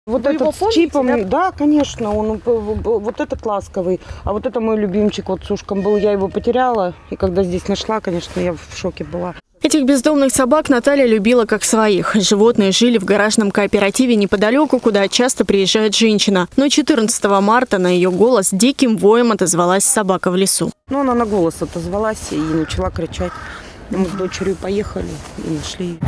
Вот Вы этот его с помните, чипом, да, конечно, он вот этот ласковый, а вот это мой любимчик, вот с ушком был, я его потеряла, и когда здесь нашла, конечно, я в шоке была. Этих бездомных собак Наталья любила как своих. Животные жили в гаражном кооперативе неподалеку, куда часто приезжает женщина. Но 14 марта на ее голос диким воем отозвалась собака в лесу. Ну, она на голос отозвалась и начала кричать. Мы с дочерью поехали и нашли ее.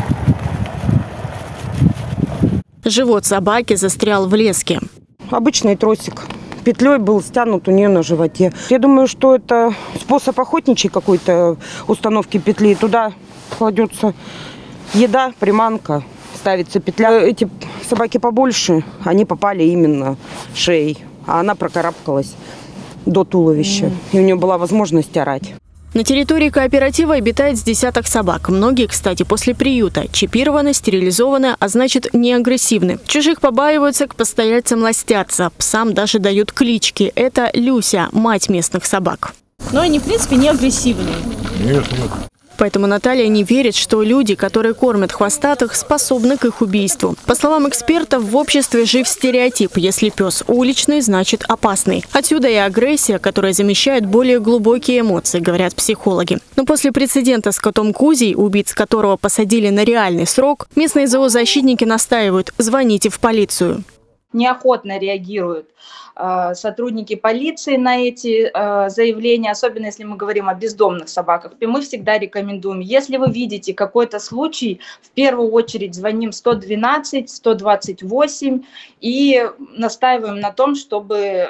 Живот собаки застрял в леске. Обычный тросик. Петлей был стянут у нее на животе. Я думаю, что это способ охотничий какой-то установки петли. Туда кладется еда, приманка, ставится петля. Эти собаки побольше, они попали именно шеей, а она прокарабкалась до туловища. И у нее была возможность орать. На территории кооператива обитает с десяток собак. Многие, кстати, после приюта чипированы, стерилизованы, а значит не агрессивны. Чужих побаиваются, к постояльцам ластятся. Псам даже дают клички. Это Люся, мать местных собак. Но они, в принципе, не агрессивные. Нет. Поэтому Наталья не верит, что люди, которые кормят хвостатых, способны к их убийству. По словам экспертов, в обществе жив стереотип: если пес уличный, значит опасный. Отсюда и агрессия, которая замещает более глубокие эмоции, говорят психологи. Но после прецедента с котом Кузей, убийц которого посадили на реальный срок, местные зоозащитники настаивают: звоните в полицию. Неохотно реагируют сотрудники полиции на эти заявления, особенно если мы говорим о бездомных собаках. И мы всегда рекомендуем, если вы видите какой-то случай, в первую очередь звоним 112, 128 и настаиваем на том, чтобы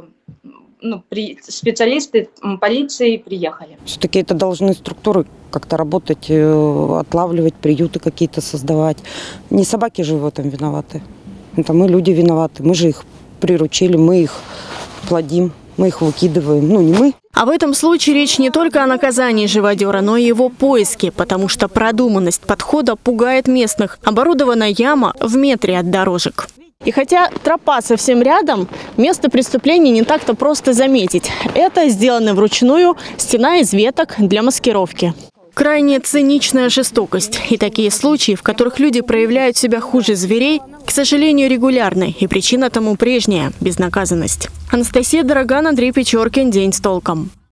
специалисты полиции приехали. Все-таки это должны структуры как-то работать, отлавливать, приюты какие-то создавать. Не собаки же в этом виноваты. Это мы, люди, виноваты. Мы же их приручили, мы их плодим, мы их выкидываем. Ну, не мы. А в этом случае речь не только о наказании живодера, но и его поиске, потому что продуманность подхода пугает местных. Оборудована яма в метре от дорожек. И хотя тропа совсем рядом, место преступления не так-то просто заметить. Это сделано вручную стена из веток для маскировки. Крайне циничная жестокость. И такие случаи, в которых люди проявляют себя хуже зверей, к сожалению, регулярны. И причина тому прежняя – безнаказанность. Анастасия Дороган, Андрей Печоркин. День с толком.